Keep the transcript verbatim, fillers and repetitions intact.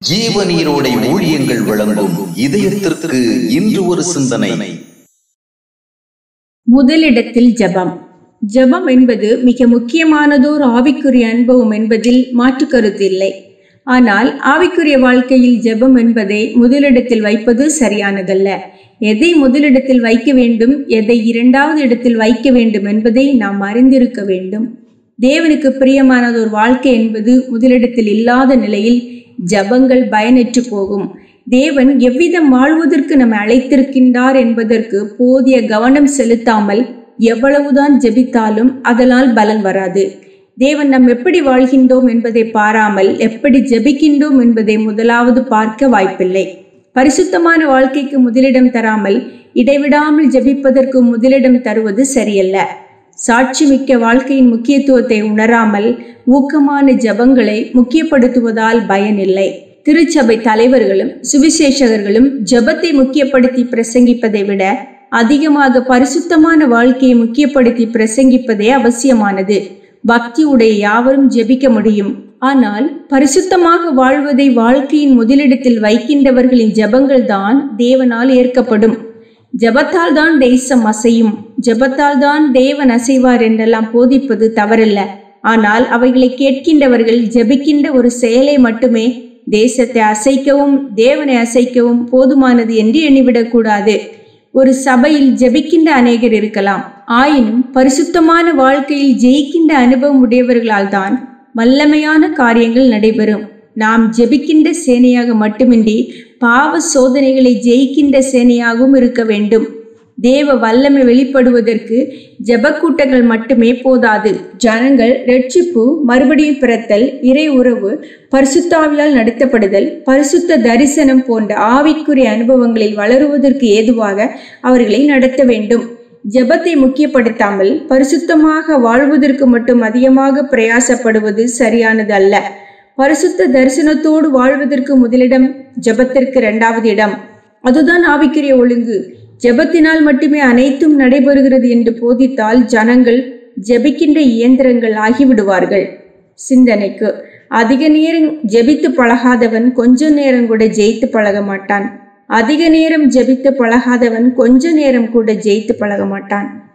ஜீவநீரோடை ஊழியங்கள் வழங்கும் இதயத்திற்கு இன்று ஒரு சிந்தனை. முதலிடத்தில் ஜெபம். ஜெபம் என்பது மிக முக்கியமானதோர் ஆவிக்குரிய அனுபவம் என்பதில் மாற்று கருத்து இல்லை. ஆனால் ஆவிக்குரிய வாழ்க்கையில் ஜெபம் என்பதை முதலிடத்தில் வைப்பது சரியானதல்ல. எதை முதலிடத்தில் வைக்க வேண்டும், எதை இரண்டாவது இடத்தில் வைக்க வேண்டும் என்பதை நாம் அறிந்திருக்க வேண்டும். தேவனுக்கு பிரியமானதோர் வாழ்க்கை என்பது முதலிடத்தில் இல்லாத நிலையில் ஜபங்கள் பயனற்று போகும். தேவன் எவ்விதம் வாழ்வதற்கு நம்மை அழைத்திருக்கின்றார் என்பதற்கு போதிய கவனம் செலுத்தாமல் எவ்வளவுதான் ஜெபித்தாலும் அதனால் பலன் வராது. தேவன் நாம் எப்படி வாழ்கின்றோம் என்பதை பாராமல் எப்படி ஜெபிக்கின்றோம் என்பதை முதலாவது பார்க்க வாய்ப்பில்லை. பரிசுத்தமான வாழ்க்கைக்கு முதலிடம் தராமல் இடைவிடாமல் ஜெபிப்பதற்கு முதலிடம் தருவது சரியல்ல. சாட்சி மிக்க வாழ்க்கையின் முக்கியத்துவத்தை உணராமல் ஊக்கமான ஜபங்களை முக்கியப்படுத்துவதால் பயனில்லை. திருச்சபை தலைவர்களும் சுவிசேஷகர்களும் ஜபத்தை முக்கியப்படுத்தி பிரசங்கிப்பதை விட அதிகமாக பரிசுத்தமான வாழ்க்கையை முக்கியப்படுத்தி பிரசங்கிப்பதே அவசியமானது. பக்தி உடைய யாவரும் ஜெபிக்க முடியும். ஆனால் பரிசுத்தமாக வாழ்வதை வாழ்க்கையின் முதலிடத்தில் வைக்கின்றவர்களின் ஜபங்கள் தான் தேவனால் ஏற்கப்படும். ஜபத்தால் தான் தேசம் அசையும், ஜபத்தால் தான் தேவன் அசைவார் என்றெல்லாம் போதிப்பது தவறல்ல. ஆனால் அவைகளை கேட்கின்றவர்கள் ஜபிக்கின்ற ஒரு செயலை மட்டுமே தேசத்தை அசைக்கவும் தேவனை அசைக்கவும் போதுமானது என்று எண்ணிவிடக்கூடாது. ஒரு சபையில் ஜபிக்கின்ற அநேகர் இருக்கலாம். ஆயினும் பரிசுத்தமான வாழ்க்கையில் ஜெயிக்கின்ற அனுபவம் உடையவர்களால் தான் வல்லமையான காரியங்கள் நடைபெறும். நாம் ஜெபிக்கின்ற சேனையாக மட்டுமின்றி பாவ சோதனைகளை ஜெயிக்கின்ற சேனையாகவும் இருக்க வேண்டும். தேவ வல்லமை வெளிப்படுவதற்கு ஜெபக்கூட்டங்கள் மட்டுமே போதாது. ஜனங்கள் இரட்சிப்பு, மறுபடியும் பிறத்தல், இறை உறவு, பரிசுத்தாவியால் நடத்தப்படுதல், பரிசுத்த தரிசனம் போன்ற ஆவிக்குரிய அனுபவங்களில் வளருவதற்கு ஏதுவாக அவர்களை நடத்த வேண்டும். ஜெபத்தை முக்கியப்படுத்தாமல் பரிசுத்தமாக வாழ்வதற்கு மட்டும் அதிகமாக பிரயாசப்படுவது சரியானது அல்ல. பரிசுத்த தரிசனத்தோடு வாழ்வதற்கு முதலிடம், ஜெபத்திற்கு இரண்டாவது இடம். அதுதான் ஆவிக்குரிய ஒழுங்கு. ஜெபத்தினால் மட்டுமே அனைத்தும் நடைபெறுகிறது என்று போதித்தால் ஜனங்கள் ஜெபிக்கின்ற இயந்திரங்கள் ஆகிவிடுவார்கள். சிந்தனைக்கு, அதிக நேரம் ஜெபித்து பழகாதவன் கொஞ்ச நேரம் கூட ஜெயித்து பழக மாட்டான். அதிக நேரம் ஜெபித்து பழகாதவன் கொஞ்ச நேரம் கூட ஜெயித்து பழக மாட்டான்.